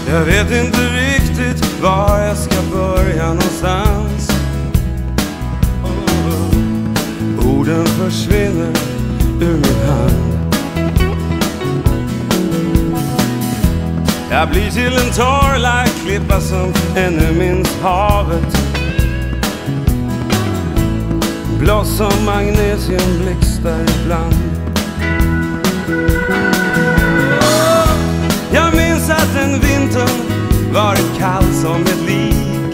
Jag vet inte riktigt var jag ska börja någonstans. Orden försvinner ur min hand. Jag blir till en torrlagd klippa som ännu minns havet. Blås som magnesiumblixtar ibland. Jag minns att den vintern var kall som ett lik,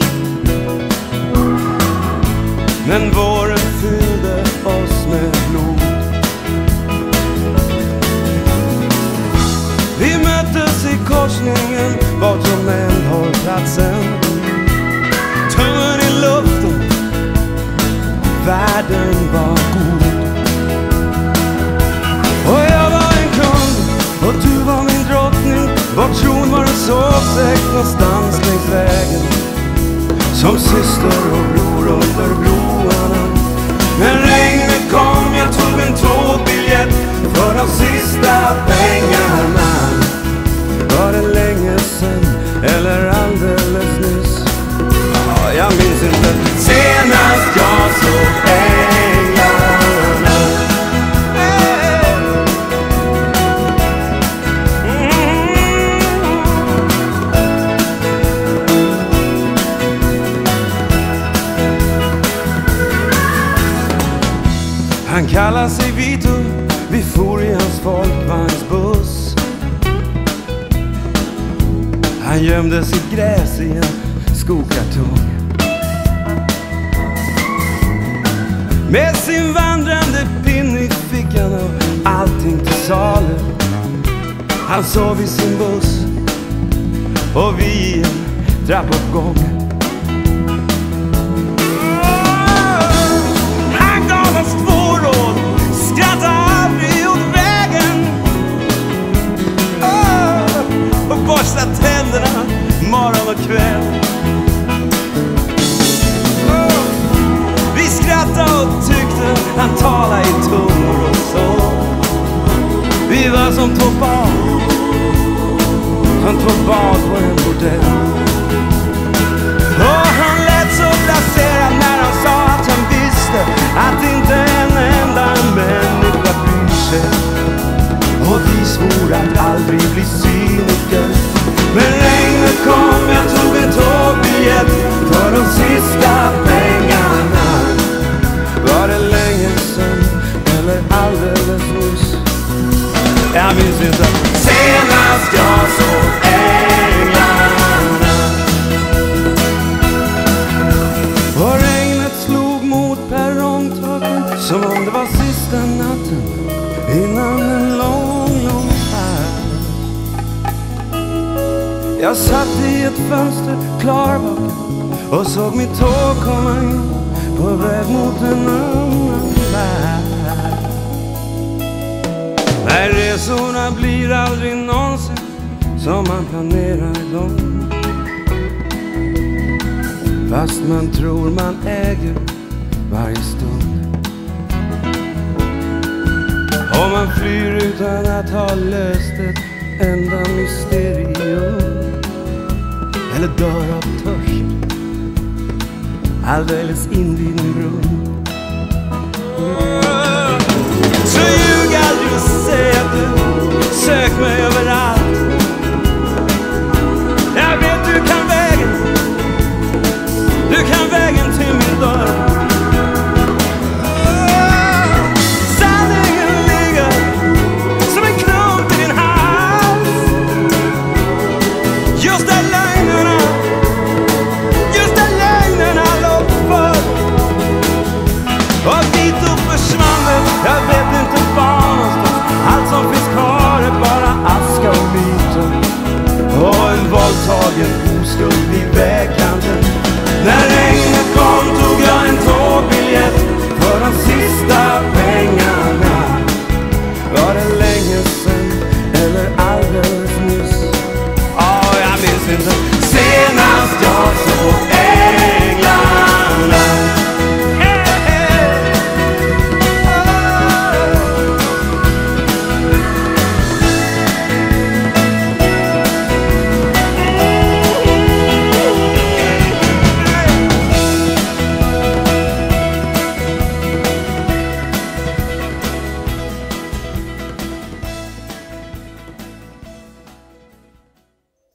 men våren fyllde oss med blod. Vi möttes i korsningen bortom Ändhållplatsen. Tummen i luften, världen var god. Och jag var en kung och du var min drottning. Vår tron var en sovsäck någonstans längs vägen, som syster och bror under broarna. Men regnet kom, jag tog en tågbiljett för de sista pengarna. Var det länge sen eller alldeles nyss? Ja, jag minns inte. Senast jag såg änglarna. Han kallar sig Vito, vi for i hans folkvagnsbuss. Han gömde sitt gräs i en skokartong. Med sin vandrande pin i fickan och allting till salu. Han sov i sin buss och vi i en trappuppgång. Han gav oss två råd: skratta aldrig åt vägen och borsta tänderna morgon och kväll. Vi skrattade och tyckte han talade i tungor och så. Vi var som tog bad på en bordell. Och han lät så placerad när han sa att han visste att inte en enda människa bryr sig. Och vi svor att aldrig bli cyniker. Men regnet kom, jag tog en tågbiljett för de sista pengarna. Var det länge sen eller alldeles nyss? Jag minns inte. Senast jag såg änglarna. Och regnet slog mot perrongtaken som om det var sista natten innan en lång, lång färd. Jag satt i ett fönster klarvaken och såg mitt tåg komma in på väg mot en annan värld. Nej, resorna blir aldrig någonsin som man planerar dem, fast man tror man äger varje stund. Och man flyr utan att ha löst ett enda mysterium, eller dör av törst alldeles invid en brunn. Så ljug aldrig och säg att du sök mig överallt. Jag vet du kan vägen till min dörr. Sanningen ligger som en klump i din hals. Just där lögnerna låg för. Och dit upp försvann, jag vet inte var någonstans. Allt som finns kvar är bara aska och myter. Och en våldtagen oskuld vid vägkanten. När regnet kom tog jag en tågbiljett för de sista pengarna. Var det länge sen eller alldeles nyss? Ja, jag minns inte.